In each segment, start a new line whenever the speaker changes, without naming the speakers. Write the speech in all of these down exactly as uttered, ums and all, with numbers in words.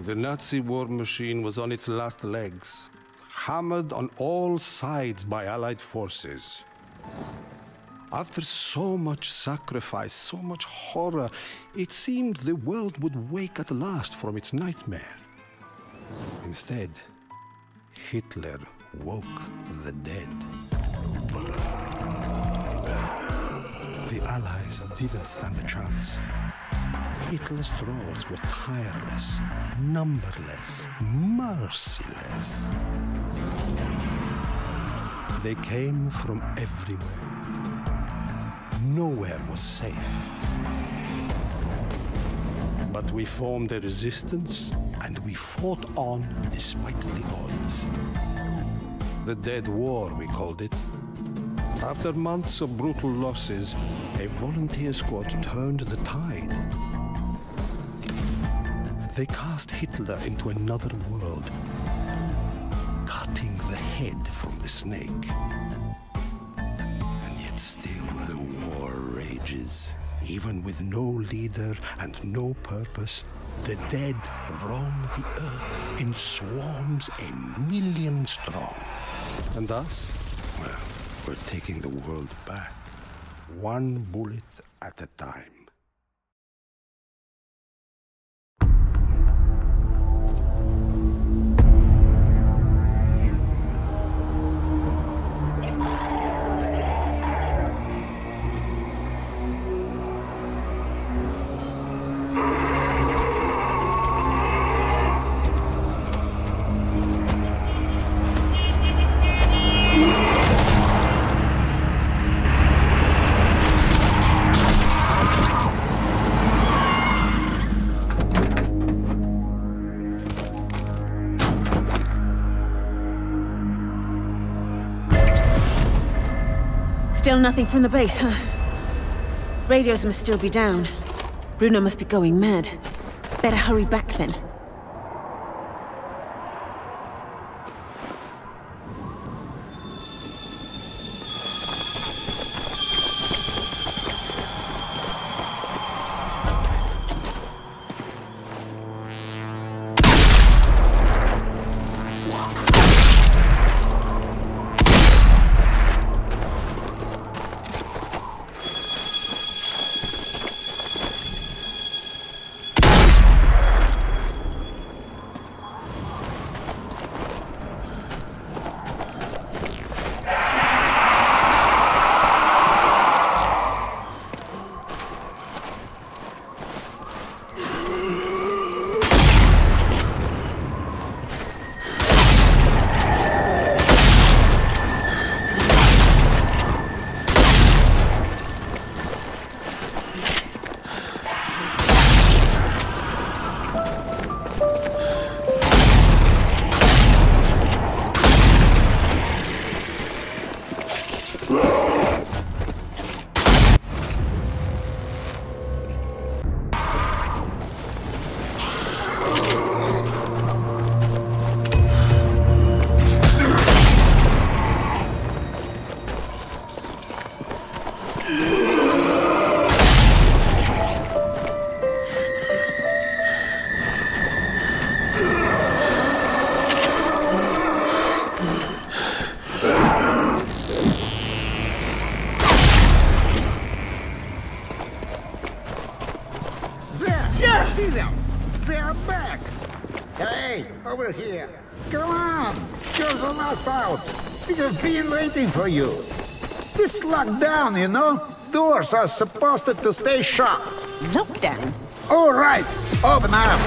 The Nazi war machine was on its last legs, hammered on all sides by Allied forces. After so much sacrifice, so much horror, it seemed the world would wake at last from its nightmare. Instead, Hitler woke the dead. The Allies didn't stand a chance. Hitler's trolls were tireless, numberless, merciless. They came from everywhere. Nowhere was safe. But we formed a resistance, and we fought on despite the odds. The Dead War, we called it. After months of brutal losses, a volunteer squad turned the tide. They cast Hitler into another world, cutting the head from the snake. And yet still the war rages. Even with no leader and no purpose, the dead roam the earth in swarms a million strong. And us? Well, we're taking the world back, one bullet at a time.
Still nothing from the base, huh? Radios must still be down. Bruno must be going mad. Better hurry back then.
They're back! Hey, over here! Come on! You're the last out! We've been waiting for you! This lockdown, you know? Doors are supposed to stay shut!
Lockdown?
All right! Open up!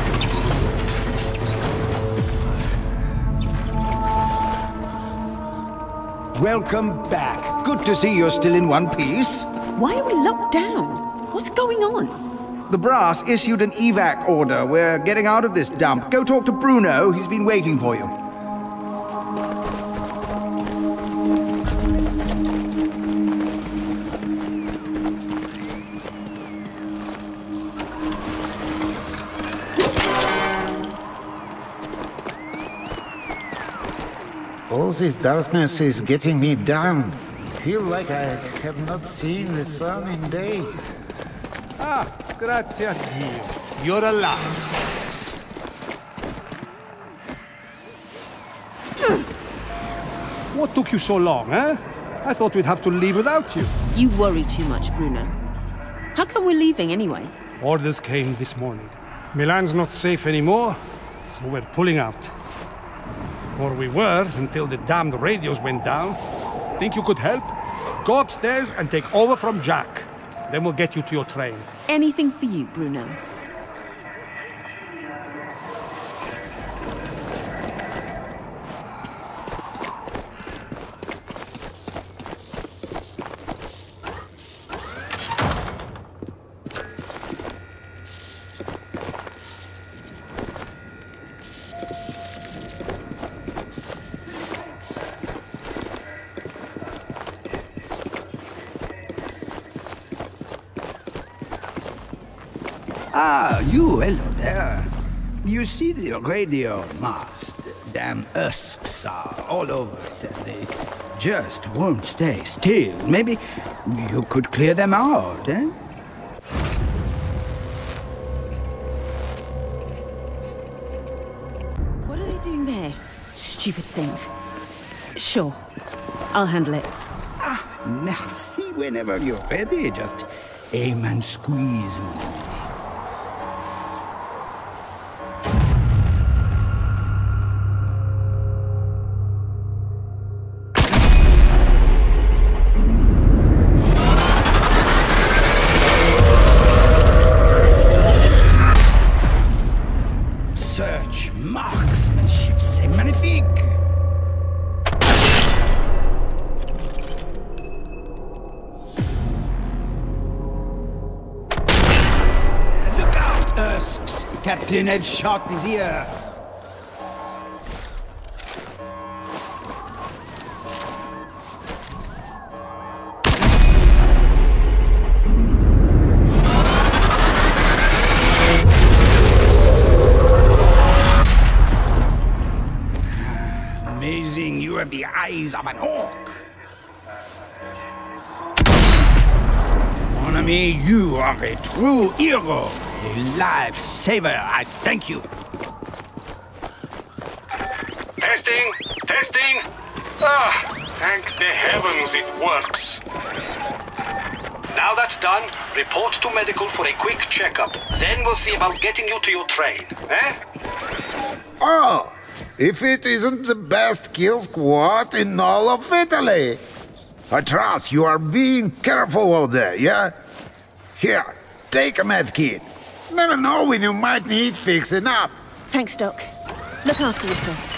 Welcome back. Good to see you're still in one piece.
Why are we locked down? What's going on?
The brass issued an evac order. We're getting out of this dump. Go talk to Bruno. He's been waiting for you.
All this darkness is getting me down. Feel like I have not seen the sun in days.
Ah, grazie a Dio. You're alive.
What took you so long, eh? I thought we'd have to leave without you.
You worry too much, Bruno. How come we're leaving anyway?
Orders came this morning. Milan's not safe anymore, so we're pulling out. Or we were, until the damned radios went down. Think you could help? Go upstairs and take over from Jack. Then we'll get you to your train.
Anything for you, Bruno.
Ah, you, hello there. You see the radio mast? Damn husks are all over it, and they just won't stay still. Maybe you could clear them out, eh?
What are they doing there? Stupid things. Sure. I'll handle it.
Ah, merci whenever you're ready. Just aim and squeeze me. Marksmanship, c'est magnifique! Look out, husks! Captain Headshot is here! Amazing, you have the eyes of an orc. Mon ami, you are a true hero, a lifesaver. I thank you.
Testing! Testing! Ah, thank the heavens it works. Now that's done, report to medical for a quick checkup. Then we'll see about getting you to your train, eh?
Oh! If it isn't the best kill squad in all of Italy! I trust you are being careful out there, yeah? Here, take a med kit. Never know when you might need fixing up.
Thanks, Doc. Look after yourself.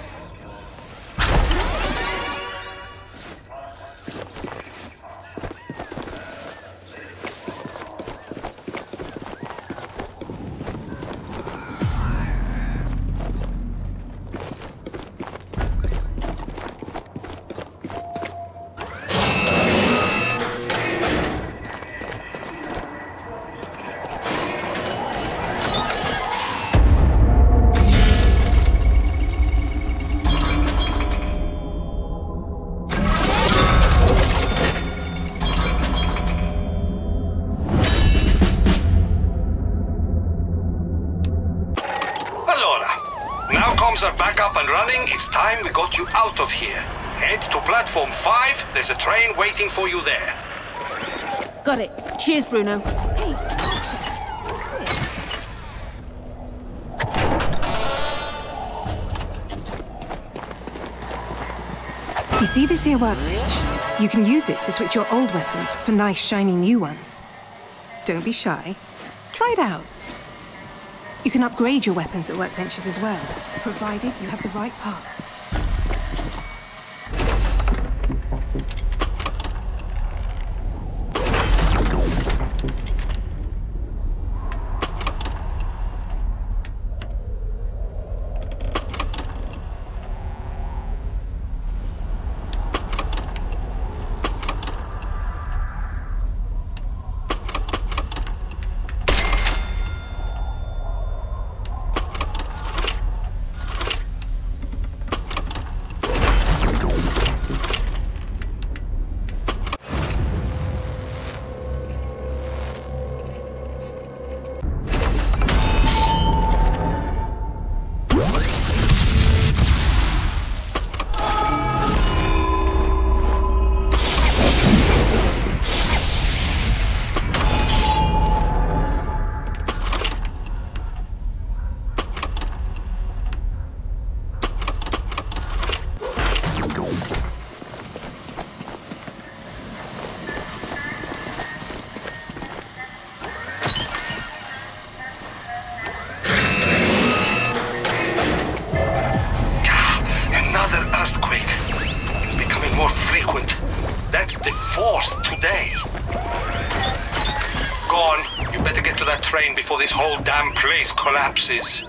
Are back up and running. It's time we got you out of here. Head to platform five. There's a train waiting for you there.
Got it. Cheers, Bruno. Hey, action.
You see this here workbench? You can use it to switch your old weapons for nice, shiny new ones. Don't be shy. Try it out. You can upgrade your weapons at workbenches as well, provided you have the right parts.
The fourth today. Go on. You better get to that train before this whole damn place collapses.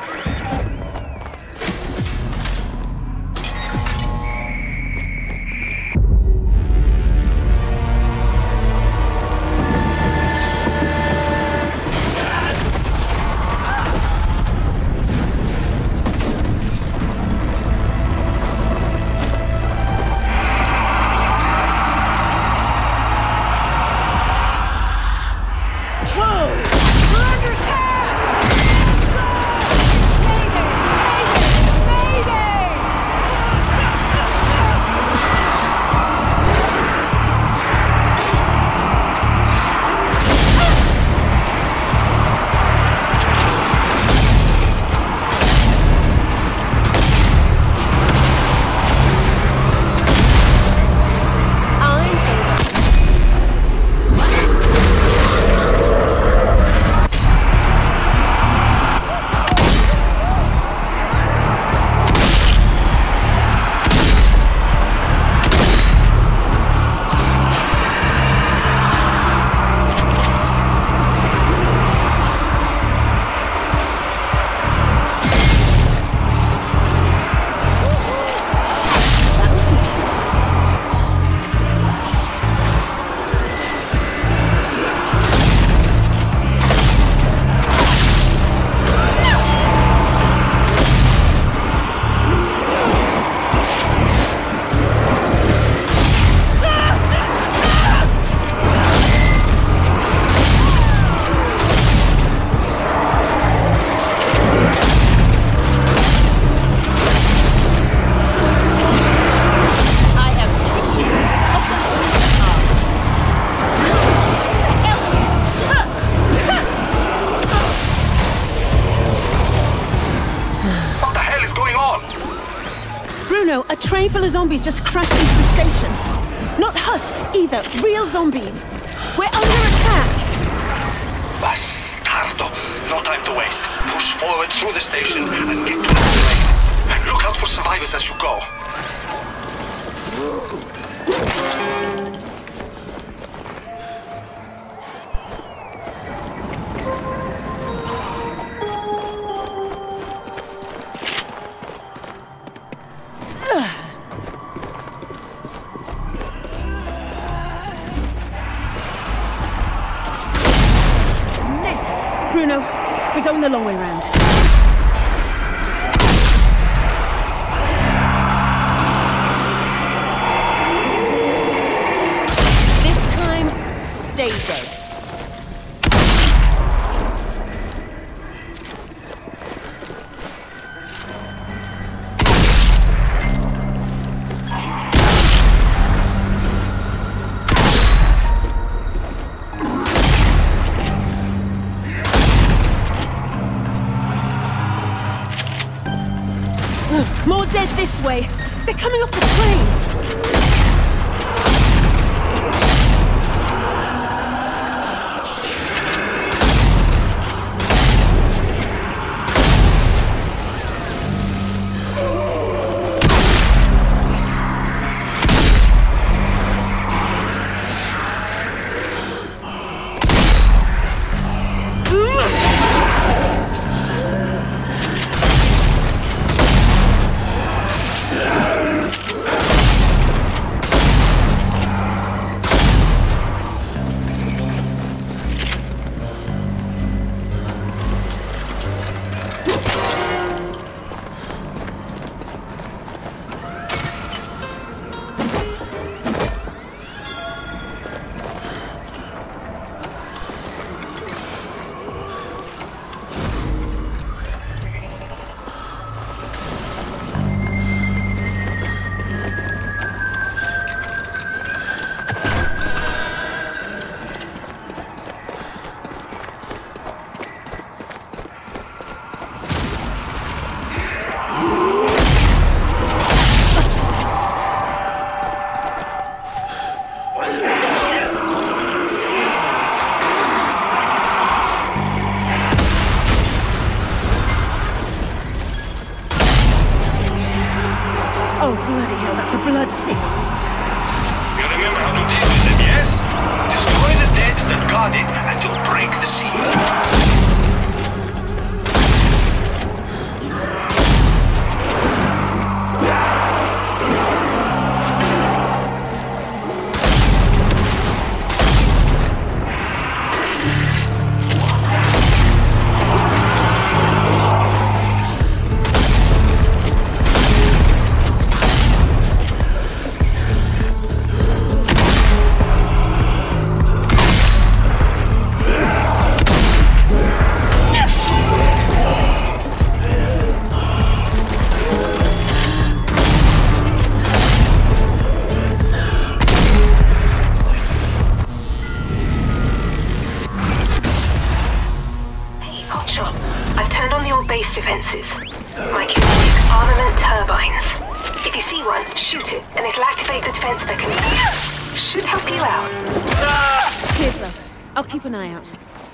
A train full of zombies just crashed into the station. Not husks either, real zombies. We're under attack.
Bastardo! No time to waste. Push forward through the station and get to the train. And look out for survivors as you go.
Bruno, we're going the long way round. This time, stay dead. More dead this way. They're coming off the train.
guard it and you'll break the seal.
Defenses. My kinetic armament turbines. If you see one, shoot it, and it'll activate the defense mechanism. Should help you out.
Cheers, love. I'll keep an eye out.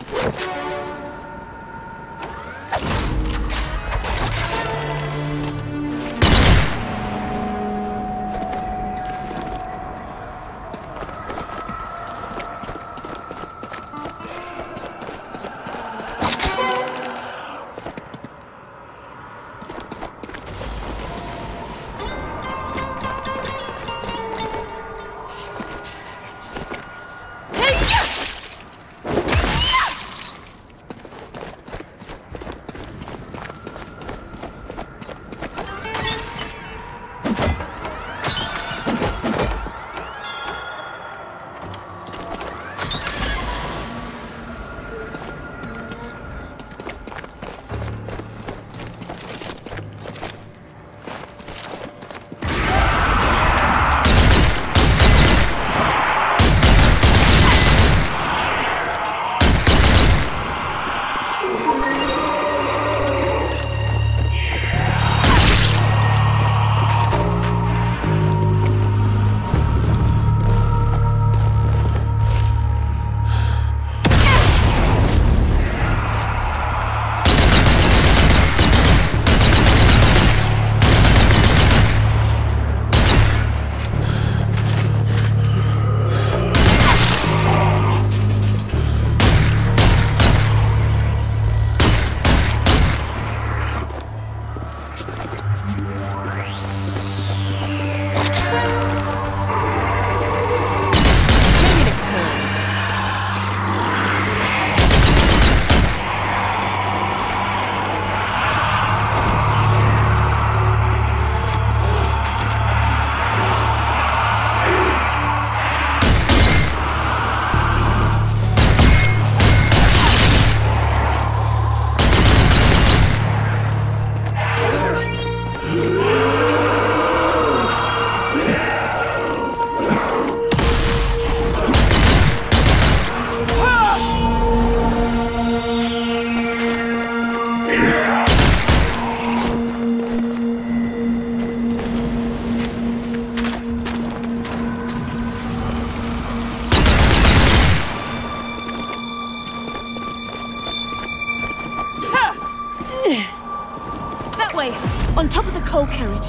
On top of the coal carriage.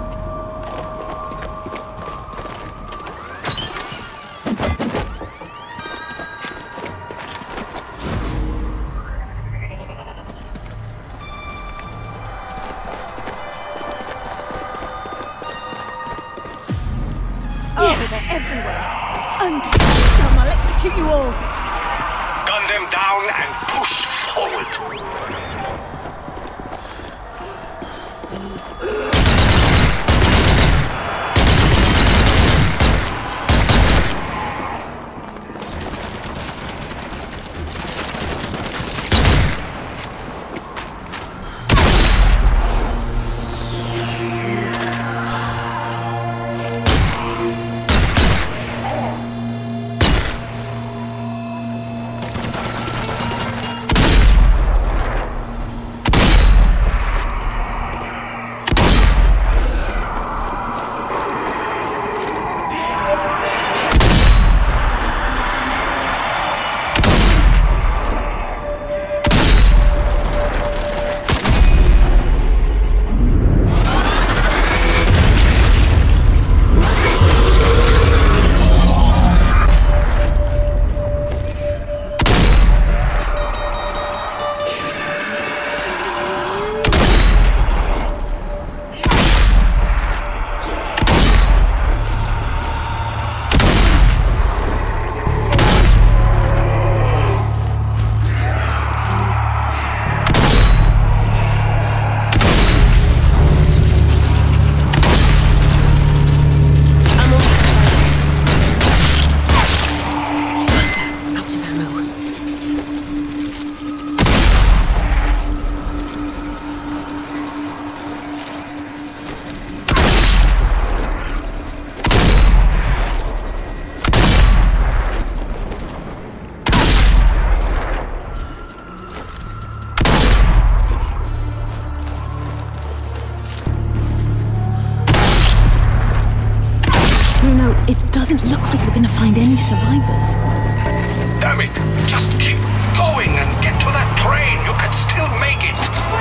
Oh, they're everywhere. Under. Come, I'll execute you all.
Gun them down and push forward.
any survivors.
Damn it! Just keep going and get to that train. You can still make it.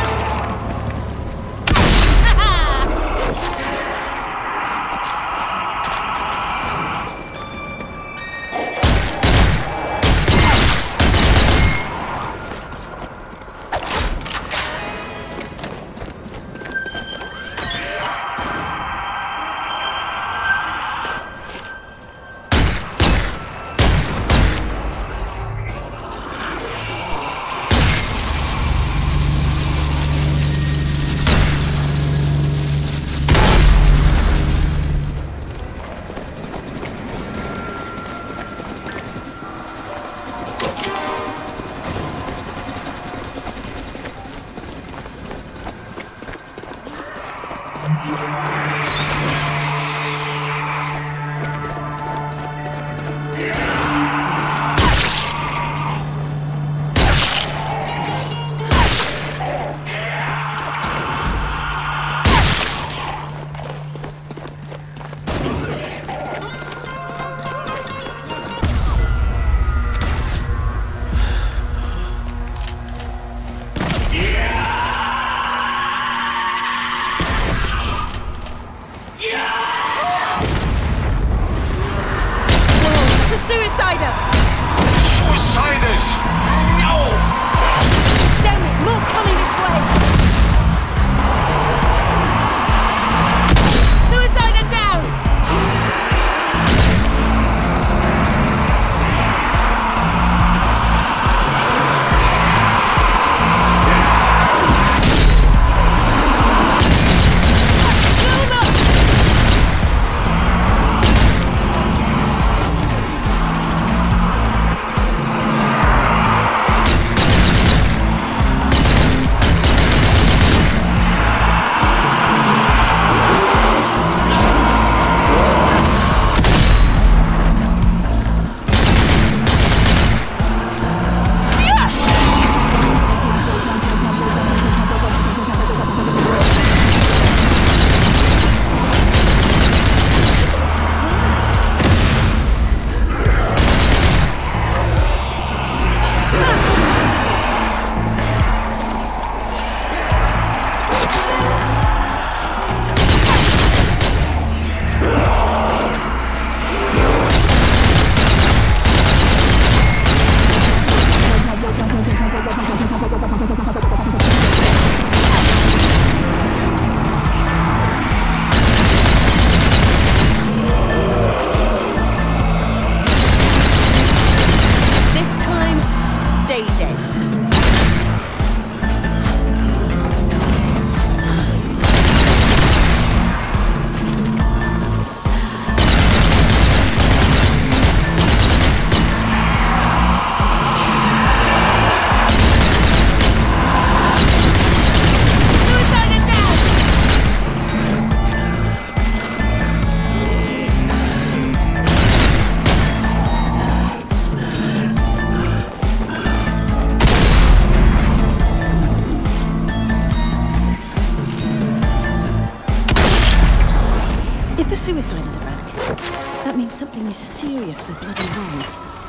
Suiciders are back. That means something is seriously bloody wrong.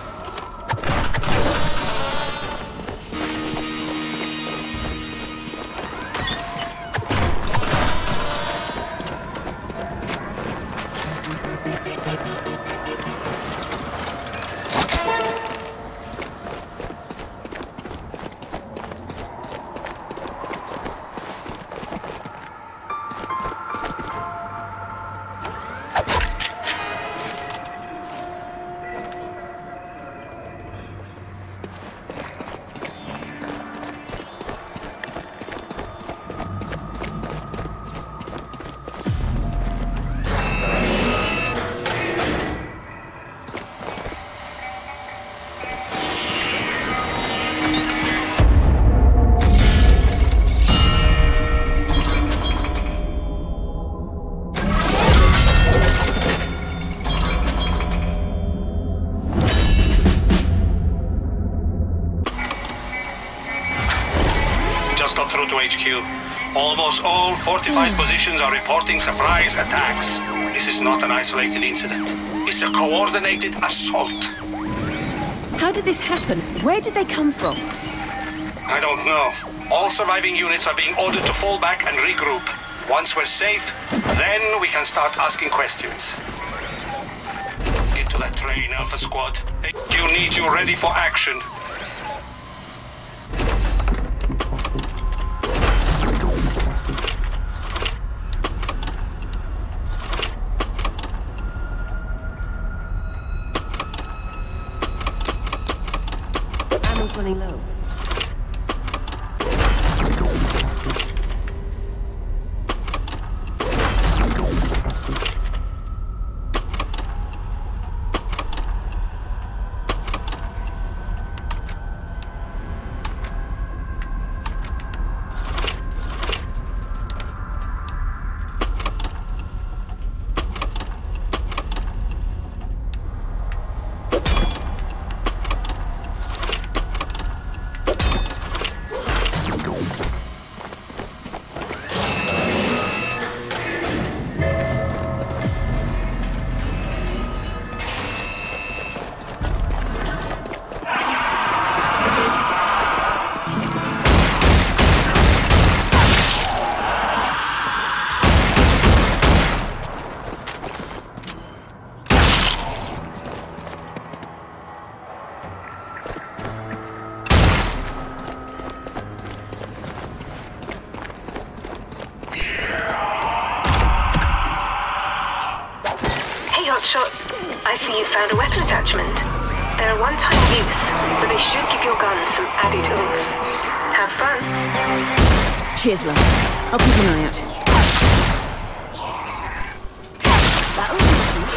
Through to H Q. Almost all fortified positions are reporting surprise attacks. This is not an isolated incident. It's a coordinated assault.
How did this happen? Where did they come from?
I don't know. All surviving units are being ordered to fall back and regroup. Once we're safe, then we can start asking questions. Get to that train, Alpha Squad. You need you ready for action.
Ammo's running low.
I see you found a weapon attachment. They're a one-time use, but they should give your guns some added oomph. Have fun.
Cheers, love. I'll keep an eye out. That'll do.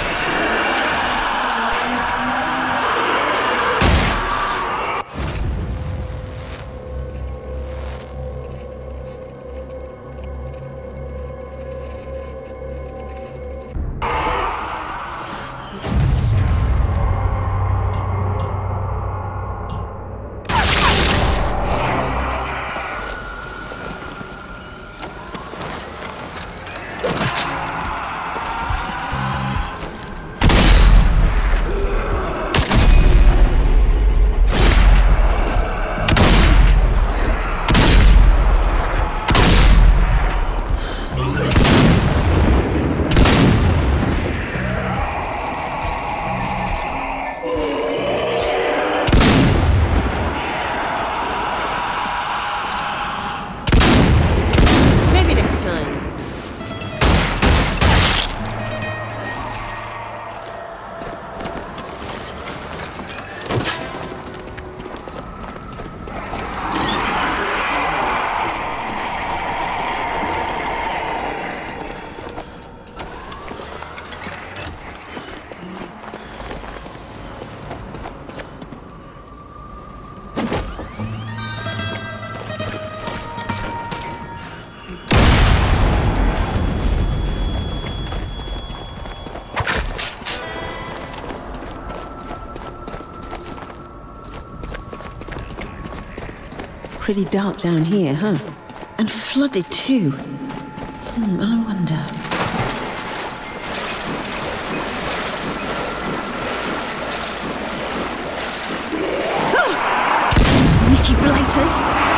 Pretty dark down here, huh? And flooded too. Hmm, I wonder. Oh! Sneaky blighters!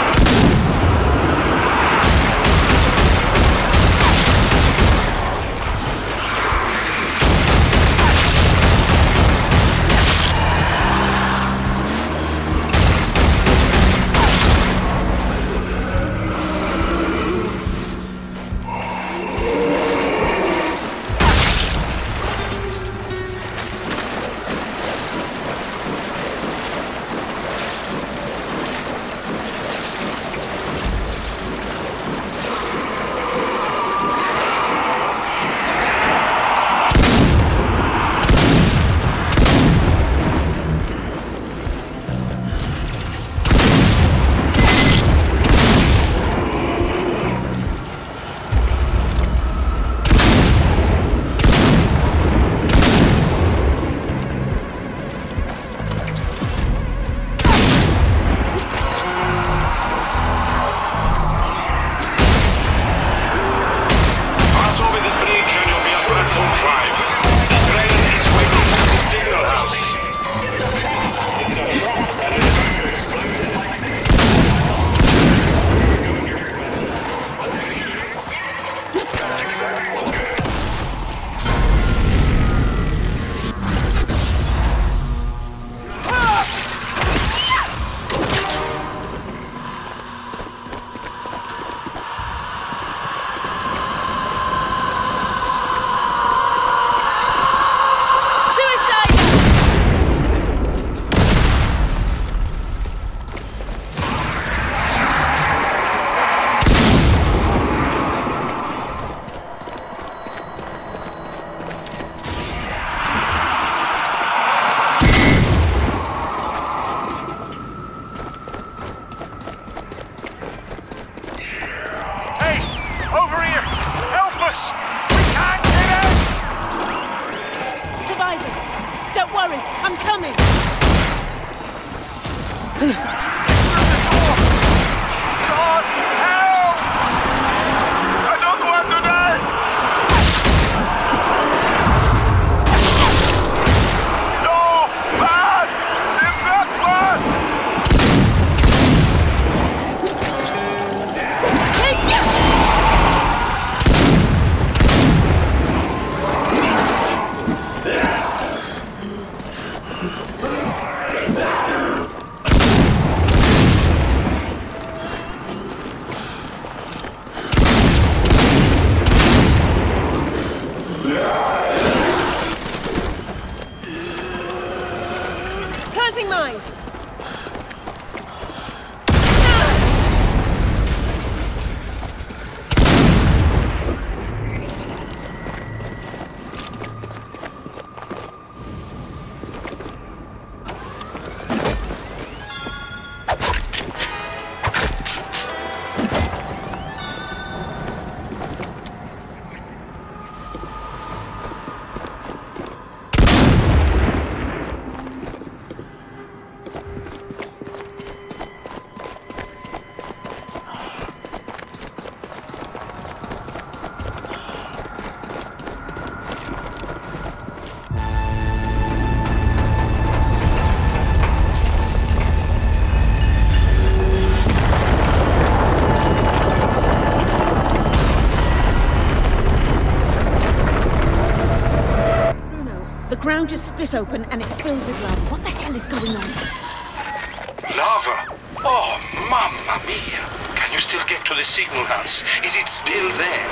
The ground just split open and it's filled with lava. What the hell is going on?
Lava? Oh, mamma mia! Can you still get to the signal house? Is it still there?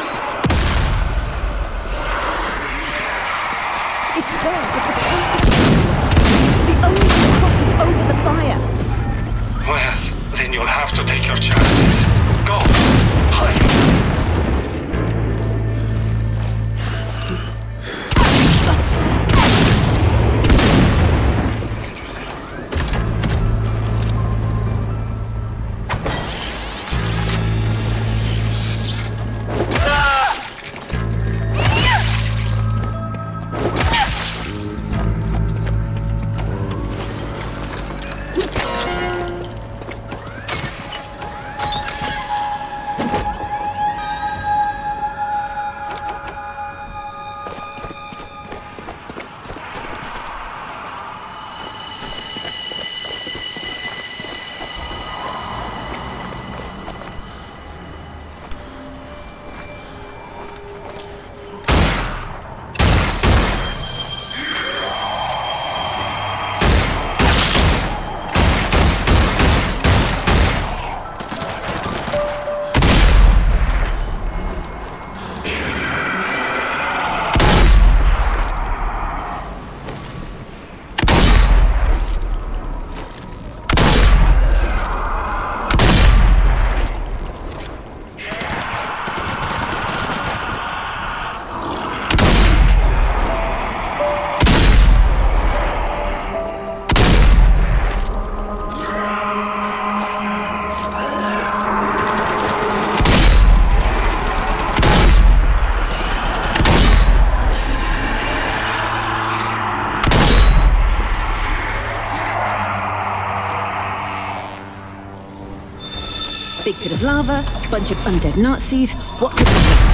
It's there, but the path is... The only way across is over the fire.
Well, then you'll have to take your chances. Go! Hide!
Big pit of lava, bunch of undead Nazis. What could happen?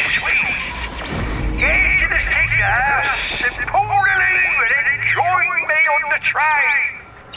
sweet. Get into the sick house and pull the lever and join me on the train.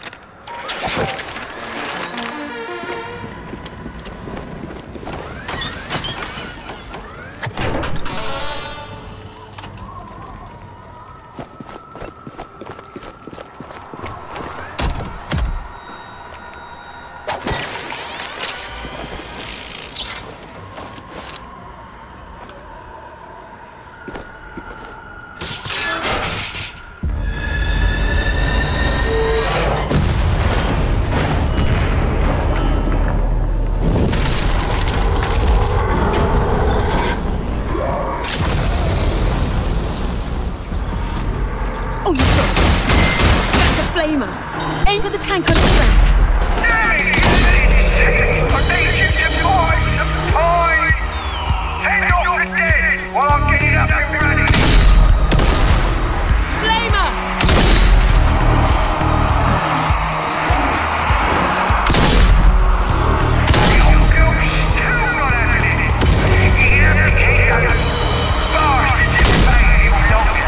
Aim for the tank on the track.
I need you to buy some time. Head off the dead while I'm getting up and running.
Flamer!
The old girl's still not having it. The other kid, bastards in vain longer.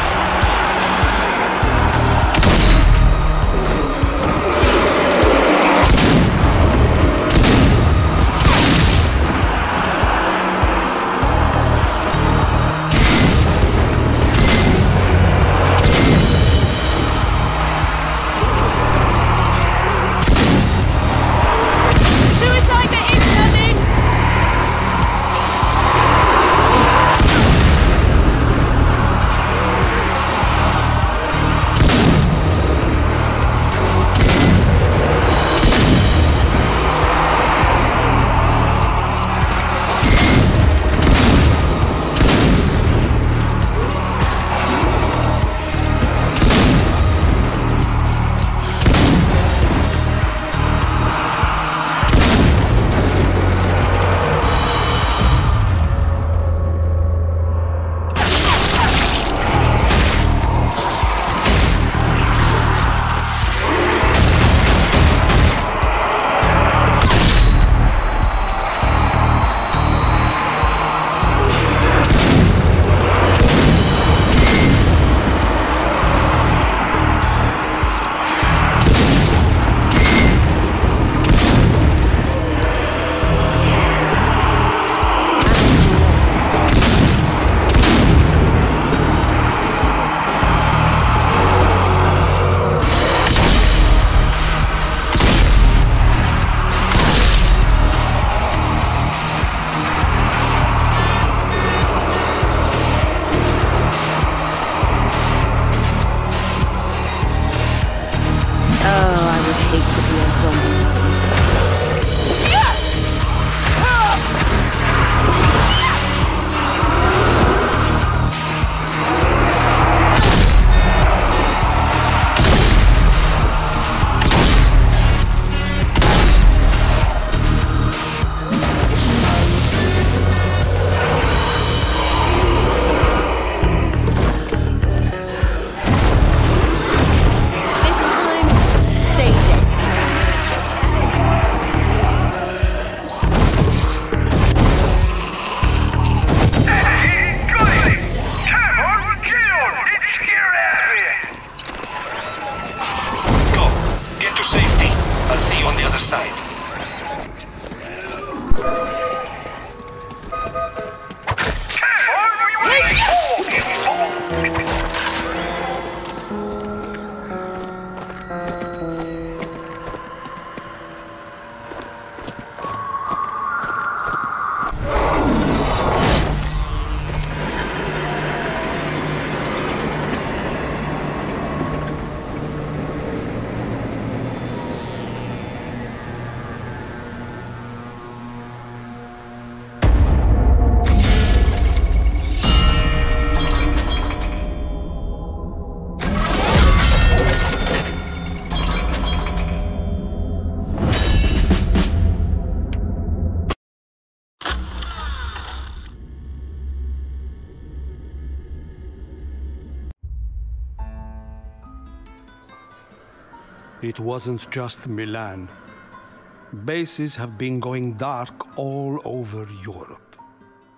It wasn't just Milan. Bases have been going dark all over Europe.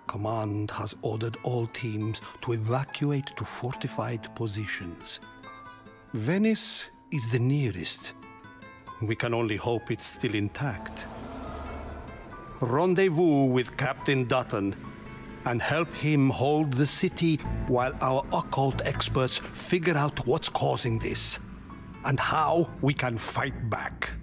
command has ordered all teams to evacuate to fortified positions. Venice is the nearest. We can only hope it's still intact. Rendezvous with Captain Dutton and help him hold the city while our occult experts figure out what's causing this and how we can fight back.